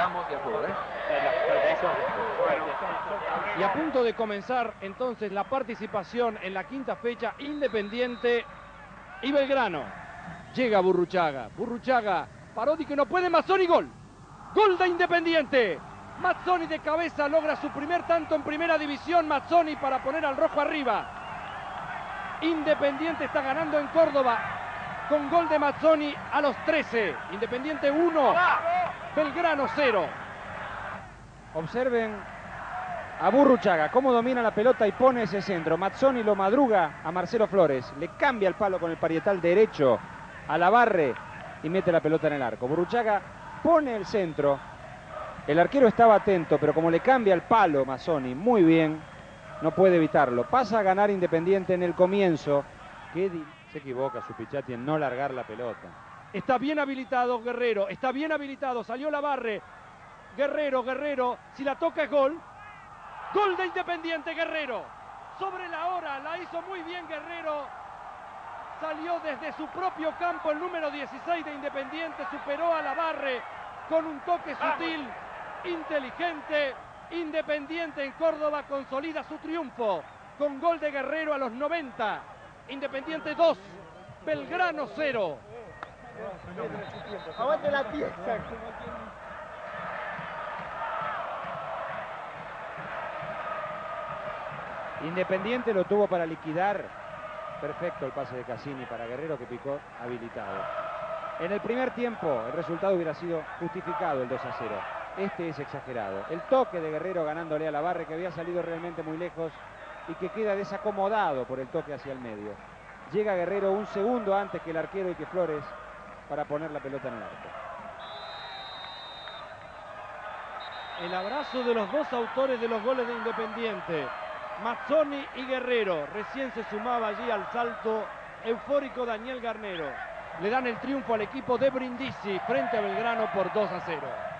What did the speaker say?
Ramos y el fútbol, Y a punto de comenzar entonces la participación en la quinta fecha, Independiente y Belgrano. Llega Burruchaga. Burruchaga, Parodi que no puede, Mazzoni, gol. Gol de Independiente. Mazzoni de cabeza logra su primer tanto en primera división. Mazzoni para poner al rojo arriba. Independiente está ganando en Córdoba con gol de Mazzoni a los 13. Independiente 1, Belgrano 0. Observen a Burruchaga cómo domina la pelota y pone ese centro. Mazzoni lo madruga a Marcelo Flores. Le cambia el palo con el parietal derecho a la barre y mete la pelota en el arco. Burruchaga pone el centro. El arquero estaba atento, pero como le cambia el palo Mazzoni muy bien, no puede evitarlo. Pasa a ganar Independiente en el comienzo. Se equivoca Supichati en no largar la pelota. Está bien habilitado Guerrero, está bien habilitado, salió la barre. Guerrero, si la toca es gol. Gol de Independiente, Guerrero. Sobre la hora, la hizo muy bien Guerrero. Salió desde su propio campo el número 16 de Independiente, superó a la barre con un toque sutil, inteligente. Independiente en Córdoba consolida su triunfo con gol de Guerrero a los 90. Independiente 2, Belgrano 0. Aguante la pieza. Independiente lo tuvo para liquidar. Perfecto el pase de Cassini para Guerrero, que picó habilitado. En el primer tiempo el resultado hubiera sido justificado, el 2-0. Este es exagerado. El toque de Guerrero ganándole a la barre, que había salido realmente muy lejos y que queda desacomodado por el toque hacia el medio. Llega Guerrero un segundo antes que el arquero y que Flores para poner la pelota en el arco. El abrazo de los dos autores de los goles de Independiente, Mazzoni y Guerrero. Recién se sumaba allí al salto eufórico Daniel Garnero. Le dan el triunfo al equipo de Brindisi frente a Belgrano por 2-0.